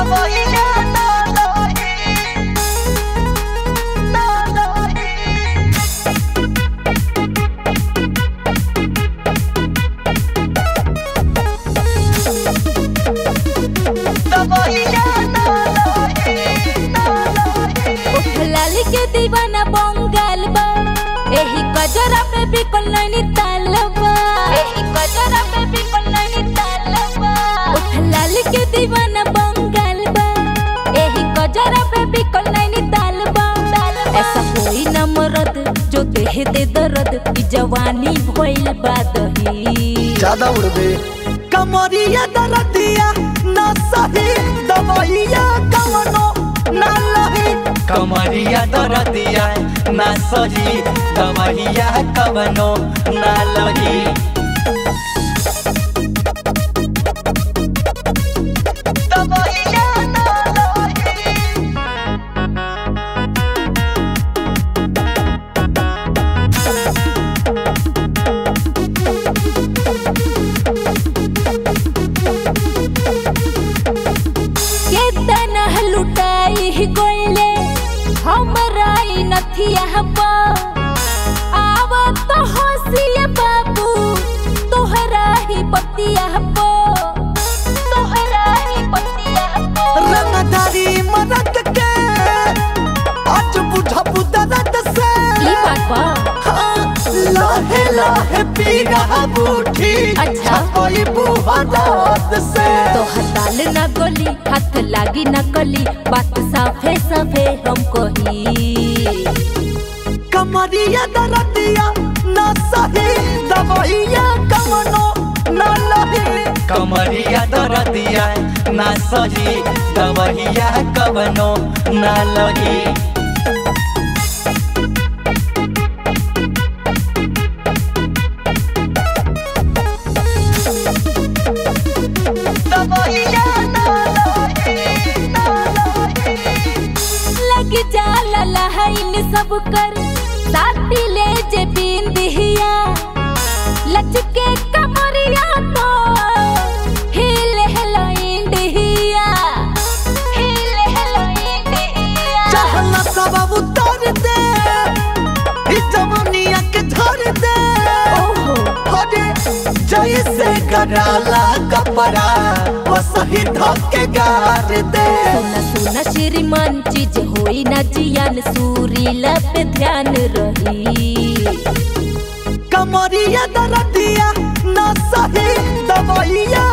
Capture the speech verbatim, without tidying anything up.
दवाइया ना लही ना लही दवाइया ना लही ना लही लाली के दीवाना बंगाल बा एही गजरा पे बिकल नैनीताल बा एही गजरा पे बिकल नैनीताल बा लाली के दीवाना बंगाल बा एही गजरा पे बिकल नैनीताल बा ऐसा कोई न मरद जो देह दे दर्द की जवानी भइल बा दही ज्यादा उड़बे कमरिया दरदिया ना सही दवाइया कवनो ना लही कमरिया दरदिया ना सही दवाइया कवनो ना लही दवाइया ना लही केतना लुटाई गइले हमरा ई नथिया पा आवा तो हसिया बाबू तोहरा ही पतिया पो तोहरा ही पतिया पो रंगदारी मरद के आज बुढ़ा बुदरद से ई बात बा लाहे लाहे पीरा बूठी अच्छा। कोई बुहरात से तो हताल ना गोली हाथ लागी ना कली बात साफे साफे हम कही कमरिया दरदिया ना सही दवाइया कवनो ना लही कमरिया दरदिया ना सही दवाइया कवनो ना लही दवाइया ना लही ना लही लग जाला लहाइल सब कर साथी ले जे बिंदिया लचके कमरिया तो हिले हेलो इंडिया हिले हेलो इंडिया चहला सब उतर दे ई जवानिया के धर दे ओहो अरे जैसे कराला कपड़ा वो सही धक्के गार दे सुना सुना श्रीमान चीज होई ना जियान सूरीला पे ध्यान रही कमरिया दरदिया ना सही दवाइया